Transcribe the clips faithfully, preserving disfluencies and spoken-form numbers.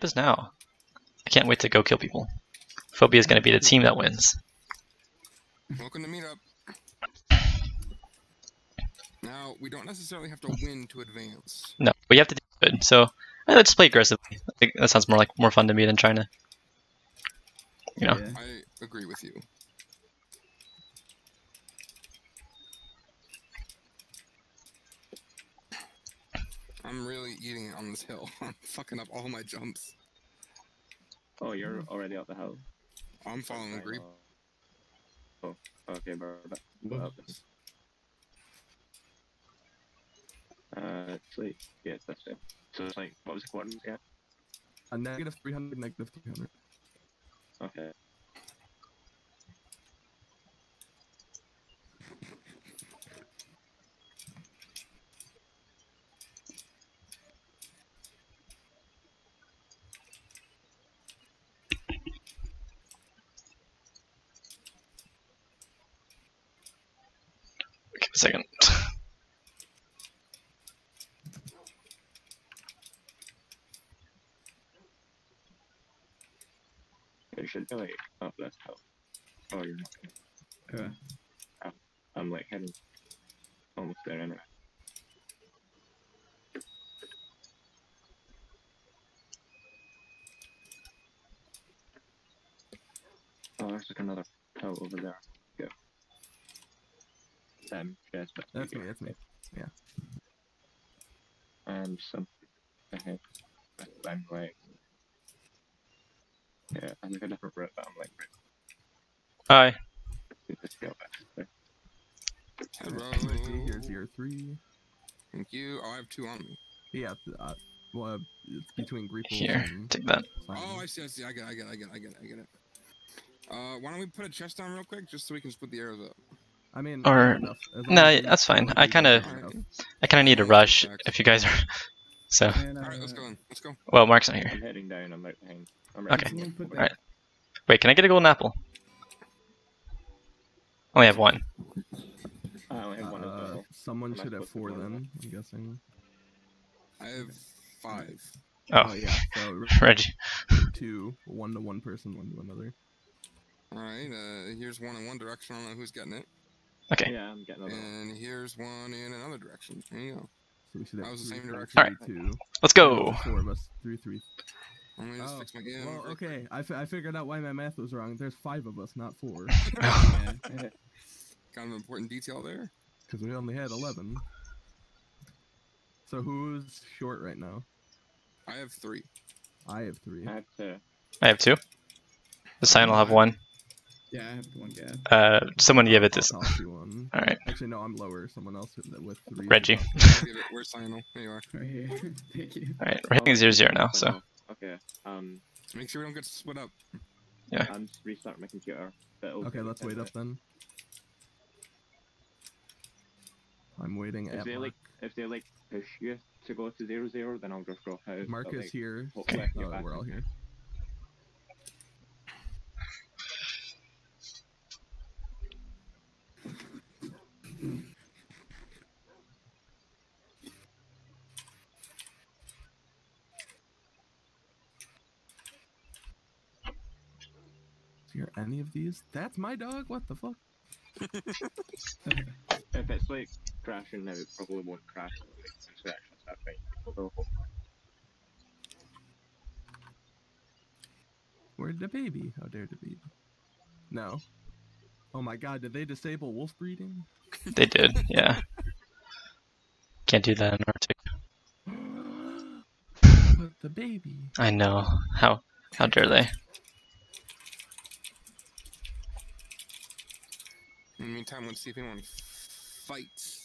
happens now? I can't wait to go kill people. Phobia is going to be the team that wins. Welcome to meetup. Now, we don't necessarily have to win to advance. No, but you have to do good. So eh, let's play aggressively. I think that sounds more like more fun to me than trying to, you know. Yeah. I agree with you. I'm really eating it on this hill. I'm fucking up all my jumps. Oh, you're already up the hill. I'm following the creep. Oh, okay, bro. Up this. Uh, it's like, yeah, it's this way. So it's like, what was the coordinates again? A negative three hundred, negative three hundred. Okay. Give a second. You should be like up this hill. Oh, you're not. Okay. Oh, I'm like heading almost there anyway. Oh, there's like another hill over there. Go. Um, yes, but That's me, that's me. Yeah. And some ahead. I'm like, yeah, I'm like a different route, but I'm like, Hi. just go back there. Hello. Here's year three. Thank you. Oh, I have two on me. Yeah, uh, well, uh, it's between Greeple Here, and... take that. Oh, I see, I see. I get it, I get it, I get it, I get it, I get it. Uh, why don't we put a chest down real quick, just so we can split the arrows up? I mean, Or- enough. As long No, as you- that's fine. as long I as you kinda- get enough. I kind of need to rush if you guys are. So, And, uh, Alright, let's go in. Let's go. well, Mark's not here. I'm heading down, I'm right behind. I'm Okay. behind Someone put over that- Alright. Wait, can I get a golden apple? I only have one. there. I only have one as Uh, well. someone Am I should have supposed to four go then, I'm guessing. I have five. Oh, yeah, so Reggie. two, one to one person, one to another. Alright, uh, here's one in one direction. I don't know who's getting it. Okay. Yeah, I'm getting another one. And here's one in another direction. There you go. So we should have That was the three, same three, direction. Alright. two. Let's go. Four of us, three, three. Let me just Oh, fix my game. well, okay, I, f I figured out why my math was wrong. There's five of us, not four. Yeah. Kind of important detail there. Because we only had eleven. So who's short right now? I have three. I have three. I have to. I have two. The sign will have one. Yeah, I have one guy. Uh, someone give it I'll this. toss you one. All right, Actually, no, I'm lower. Someone else with with three. Reggie. Give it- Where's Lionel? There you are. Right here. Thank you. All right, we're hitting zero zero now. So Okay, um, Make sure we don't get split up. I'm just restarting my computer. But it'll Okay, take let's ten wait up minutes. then. I'm waiting If at they Mark. like, if they like push you to go to zero zero, then I'll just drop out. Mark but, is like, here. hopefully I can get Oh, back we're in. all here. Hear any of these? That's my dog. What the fuck? If it's like crashing now, it probably won't crash. Like, instructions, that's fine. So, Where'd the baby? How dare the baby? No. Oh my god, did they disable wolf breeding? they did. Yeah. Can't do that in Arctic. But the baby. I know. How? How dare they? In the meantime, let's see if anyone fights.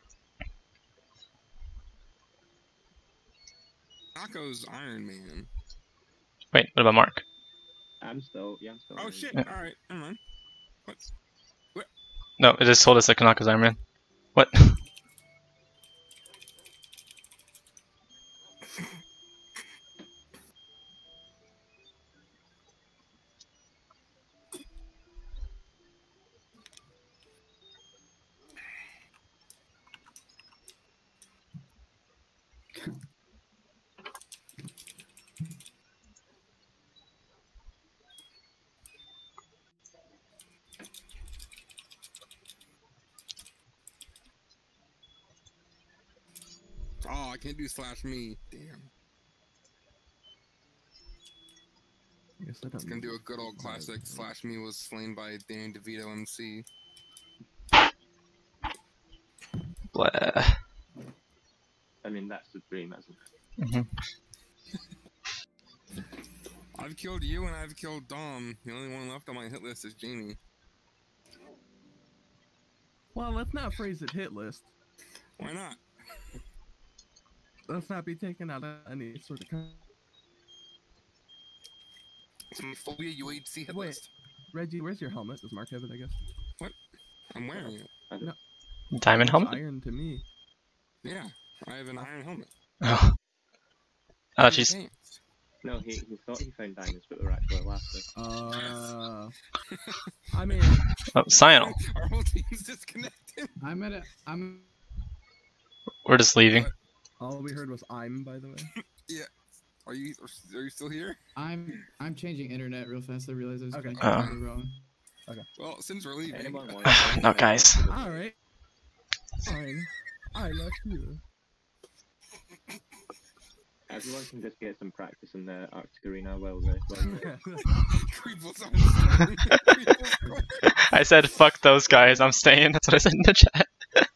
Taco's Iron Man. Wait, what about Mark? I'm still, yeah, I'm still. Oh in. shit! Yeah. All right, never mind. What? No, it just told us that Kanaka's Iron Man. What? I can't do slash me. Damn. I guess I It's don't gonna know. do a good old classic. Slash me was slain by Danny DeVito M C. Blah. I mean, that's the dream, isn't it? hmm I've killed you and I've killed Dom. The only one left on my hit list is Jamie. Well, let's not phrase it hit list. Why not? Let's not be taken out of any sort of. Con- It's my Phobia U H C hit Wait. list. Reggie, where's your helmet? Does Mark have it? I guess. I'm wearing it. I don't, No. Diamond helmet? Iron to me. Yeah, I have an iron helmet. Oh. Oh, she's. Thanks. no, he, he thought he found diamonds, but they were actually elastic. Uh, I mean, Oh, Cyanol. Our whole team's disconnected. I'm at a. I'm. We're just leaving. all we heard was "I'm." By the way. Are you are you still here? I'm. I'm changing internet real fast. I realized I was Okay. connected Uh. to the wrong. Well, since we're leaving, Anyone uh, wants No, guys. All right. Fine. I left you. Everyone can just get some practice in the Arctic Arena while they. While they Creeples on Creeples. I said, fuck those guys, I'm staying. That's what I said in the chat.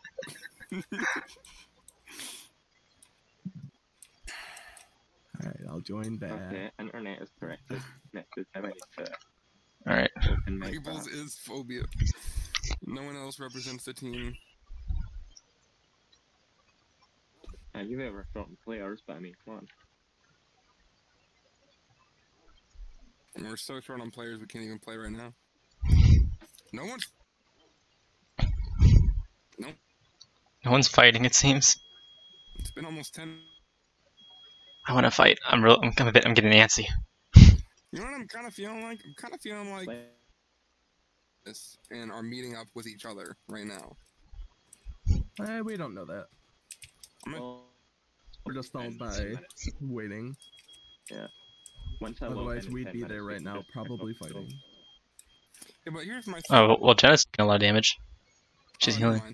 All right, I'll join back. okay, internet is corrected. Next is how I need to Alright. open my Creeples is Phobia. No one else represents the team. And you've ever thrown players, but I mean, come on. And we're so short on players we can't even play right now. No one's No one's fighting, it seems. it's been almost ten. I want to fight. I'm real. I'm, I'm a bit. I'm getting antsy. You know what I'm kind of feeling like? I'm kind of feeling like Play- this and are meeting up with each other right now. Eh, we don't know that. I'm gonna, well, We're just stalled ten by minutes. waiting. once I log Otherwise, in in we'd ten be minutes, there we right can now, just probably pick up the fighting. yeah, but here's my thing. Oh well, Jenna's taking a lot of damage. She's Oh, never healing. mind.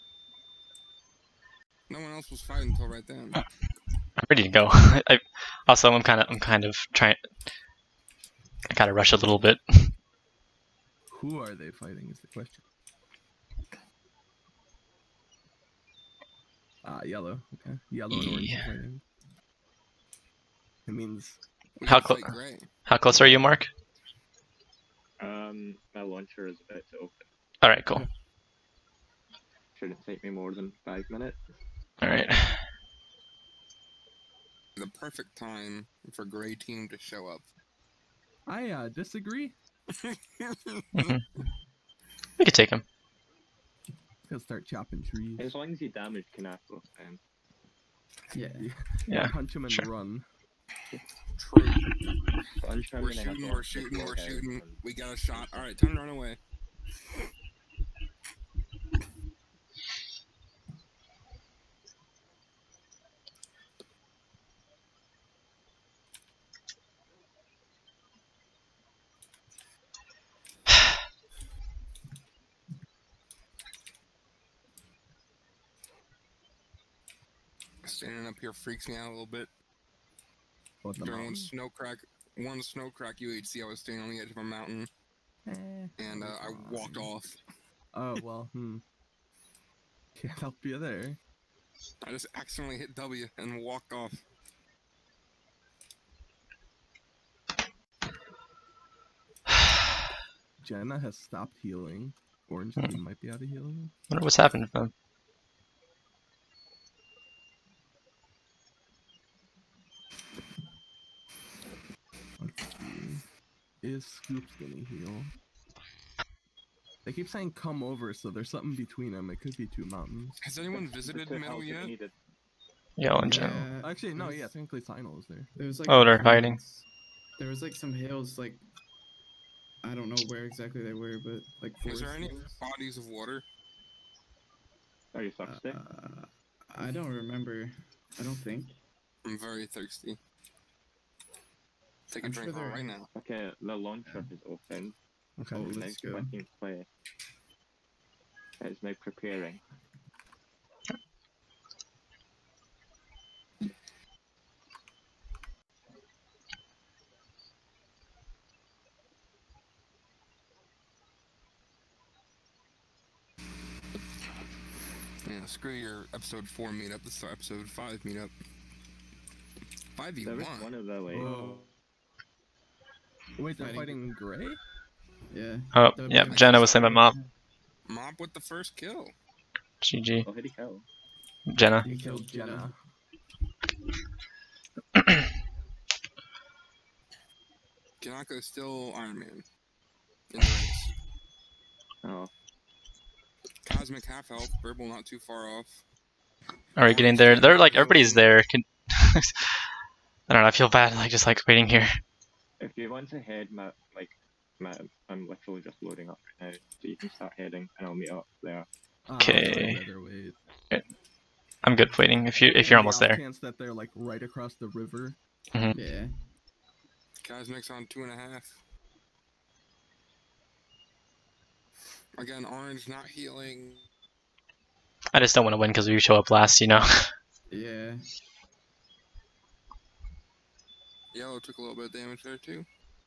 No one else was fighting until right then. I'm ready to go. I, also, I'm kind of. I'm kind of trying. I gotta rush a little bit. Who are they fighting is the question. Ah, yellow. Okay, yellow and orange Yeah. are fighting. It means We How can fight clo- Gray. How close are you, Mark? Um, my launcher is about to open. All right, cool. Shouldn't take me more than five minutes. All right. The perfect time for Gray team to show up. I uh, disagree. Mhm. We could take him. He'll start chopping trees. As long as you damage Kanako, um, Yeah. Yeah. Punch him and sure. run. True. but I'm trying We're to shooting, have we're a shooting, quick we're walk out shooting. and- We got a shot. Alright, time to run away. Standing up here freaks me out a little bit. What the During one mountain? snow crack, one snow crack U H C, I was standing on the edge of a mountain Eh, and uh, I walked fine. off. Oh well, hmm. Can't help you there. I just accidentally hit W and walked off. Jenna has stopped healing. Orange Hmm. team might be out of healing. Wonder what's happened to them. Let's see. Is Scoops gonna heal? They keep saying come over, so there's something between them. It could be two mountains. Has anyone The visited two Metal helps that yet? you needed. Yellow and Jen. Yeah, Actually, no, there's- yeah, technically Sinal is there. There was like Oh, they're hiding. hills- There was like some hills, like I don't know where exactly they were, but like Is forest there any hills. bodies of water? Are you thirsty? Uh, I don't remember. I don't think. I'm very thirsty. Take a I'm drink sure there- right now. Okay, the launcher is open. Okay. Oh, It's now let's go. clicking play. It's now preparing. screw your episode four meetup. This is our episode five meetup. five v There was one. one of the like. Whoa. Wait, they're Fighting- fighting Gray? Yeah. Oh, That would yeah, be nice. Jenna was saying about Mop. Mop with the first kill. G G. Oh, who'd he kill? Jenna. He killed killed Jenna. Kanako is still Iron Man. In the race. Oh, Cosmic half health. Burble not too far off. Alright, getting there. They're like, everybody's there. Can... I don't know, I feel bad, like, just like waiting here. if you want to head, my like, my I'm literally just loading up right now, so you can start heading, and I'll meet up there. Oh, Okay. I'd rather wait. I'm good waiting if you if you're almost The off there. chance that they're like right across the river. Yeah. Cosmic's on two and a half. Again, orange not healing. I just don't want to win because we show up last, you know. Yeah. Yellow took a little bit of damage there too.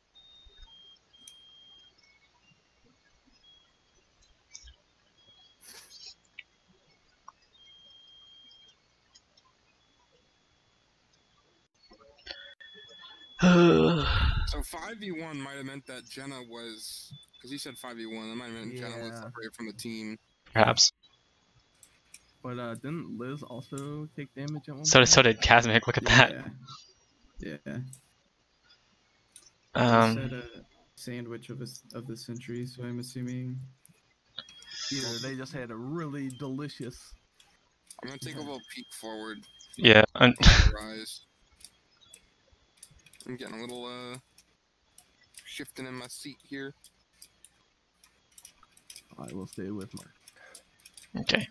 So five v one might have meant that Jenna was, because he said five v one, that might have meant Jenna was Yeah. separated from the team. Perhaps. But uh, didn't Liz also take damage at one So point? so did Kazmik. Look at that. Yeah. Yeah. Um, They said a sandwich of a, s- of the century, so I'm assuming. Either they just had a really delicious. I'm gonna take a little peek forward yeah. un- on the rise. I'm getting a little uh shifting in my seat here. I will stay with Mark. Okay.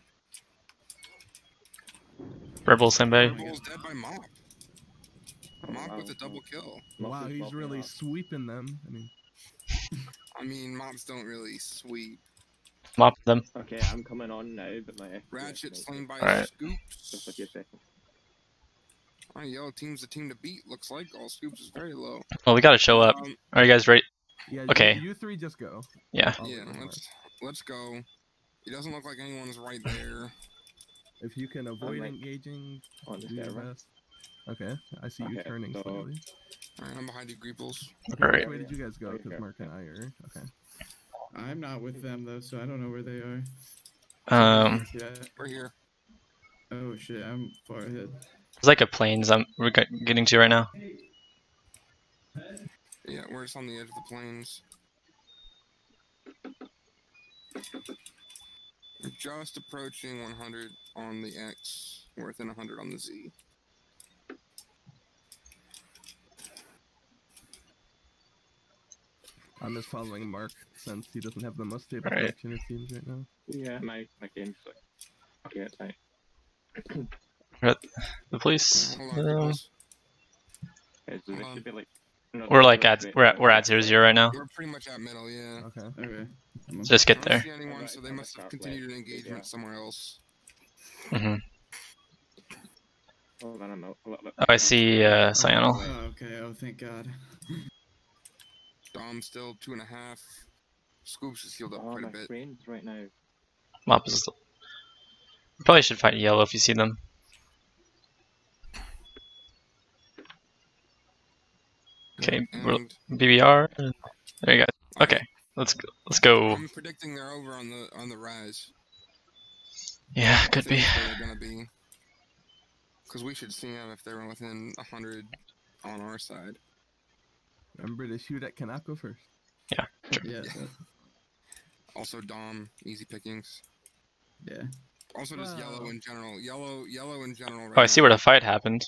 Rebel Senbei. Burble's dead by Mop. Oh, Mop wow. with a double kill. Mop Wow, is he's mopping really up. sweeping them. I mean, I mean, Mops don't really sweep. Mop them. Okay, I'm coming on now, but my F P S Ratchet is slain by Alright. just a Scoops. few seconds. Alright, yellow team's the team to beat. Looks like all Scoops is very low. Well, we gotta show up. Um, Are you guys ready? yeah. Okay. You, you three just go. Yeah. I'll yeah, go with Mark. let's let's go. It doesn't look like anyone's right there. If you can avoid like, engaging, On the do your server. best. Okay, I see you Okay, turning so- slowly. Alright, I'm behind you, Greeples. Okay, Alright. which way did you guys go? Right Because here. Mark and I are. Okay. I'm not with them though, so I don't know where they are. Um, Yeah. We're here. Oh shit, I'm far ahead. there's like a plains I'm we're get- getting to right now. Yeah, we're just on the edge of the plains. We're just approaching one hundred on the X. We're within one hundred on the Z. I'm just following Mark since he doesn't have the most stable Alright. connection it seems right now. Yeah, my my game's like. Okay, it's fine. We're at the police. Hold on, Uh, Greeples. Okay, so Hold this on. should be like. no, we're no, like no, at wait, we're at no, we're no, at zero zero right now. We're pretty much at middle, yeah. Okay. Okay. I'm Just get I there. don't see anyone, Alright, so they I'm must gonna have start continued an left. engagement Yeah. somewhere else. hmm Hold on, I'm out a little bit. Oh, I see uh, Cyanal. Oh, okay. Oh, thank God. Dom still two and a half. Scoops is healed up Oh, quite a my bit. screen's right now. Mop is. You probably should fight yellow if you see them. Okay, we're- And B B R. There you go. Okay, let's go. Let's go. I'm predicting they're over on the on the rise. Yeah, I could think be. that's where they're gonna be. Because we should see them if they're within one hundred on our side. Remember to shoot at Kanako first. Yeah. that- Also, Dom, easy pickings. yeah. Also, just yellow Wow. in general. Yellow, yellow in general. Right Oh, I see now. where the fight happened.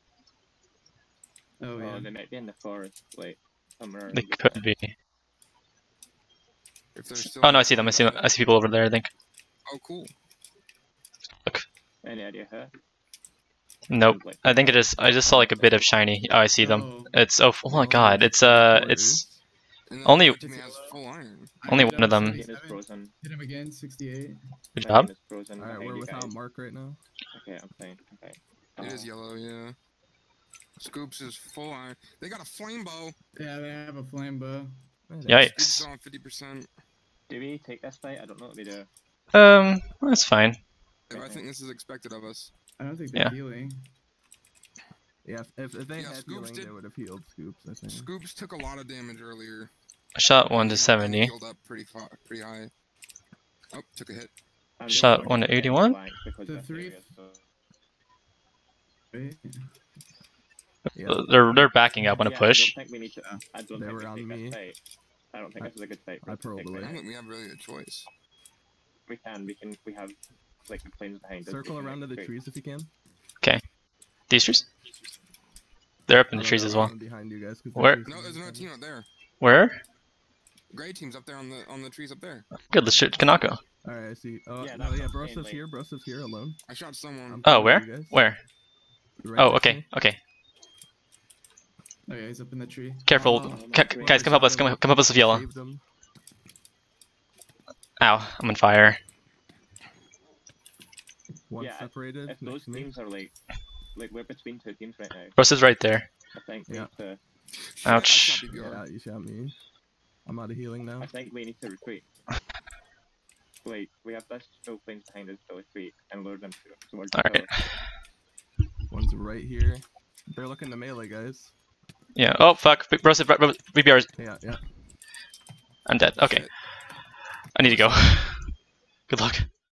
Oh Oh, yeah. they might be in the forest, like somewhere. They could be. If they're still Oh no, I see them. I see them. I see people over there. I think. Oh, cool. Any idea how? Nope. Like, I think it is. I just saw like a bit of shiny. Oh, I see them. Oh, It's oh, oh my Well, god. It's uh, or- it's And then Only- the other team has full iron. I only hit one him of them. my game is sixty-seven. frozen. Hit him again, sixty-eight. good My job. game is frozen Alright, behind we're you without guys. Mark right now. Okay, I'm fine. I'm fine. It is Oh, yellow, yeah. Scoops is full iron. They got a flame bow. Yeah, they have a flame bow. Scoops Yikes. is on fifty percent. Do we take this fight? I don't know what we do. Um, that's fine. right I now. think this is expected of us. I don't think they're Yeah. healing. Yeah, if, if they Yeah, had Scoops healing, did- they would have healed Scoops, I think. Scoops took a lot of damage earlier. I shot one to and seventy. Healed up pretty far, pretty high. Oh, took a hit. I'm Shot just one to going eighty-one? blank because The this three- area is so- Right? Yeah, They're they're backing up on a Yeah, push. I don't think we need to. I don't They think were we on take me. this fight. I don't think I- this is a good fight. for I us to pearled take away. I right don't now. think we have really a choice. We can. We can. We have like the planes behind us. circle we can around to make the a trees if you can. These trees? They're up in I the don't trees know, as well. I'm behind you guys. 'cause the Where? trees No, are there's another behind team up there. Where? Gray team's up there on the on the trees up there. Good, let's shoot Kanako. me. Alright, I see. Oh, Yeah, no, that's yeah, what I'm saying, Brosev's like- here, Brosev's here alone. I shot someone. I'm Oh, coming where? to you guys. Where? Right Oh, next to okay, me. okay. Oh yeah, he's up in the tree. Careful. Oh, Ca- guys, come help us. Come, come help us with yellow. Saved him. Ow, I'm on fire. One Yeah, separated. If next those to me. teams are like, like we're between two teams right now. Bros is right there. I think we Yeah. need to. Shit, I Ouch. shot B B R. Yeah, you shot me. I'm out of healing now. I think we need to retreat. Like we have this still planes behind us to retreat and lure them to- towards the Alright. pillar. One's right here. They're looking to melee, guys. Yeah. Oh, fuck. Bros, V B R. Yeah, yeah. I'm dead. Okay. Shit. I need to go. Good luck.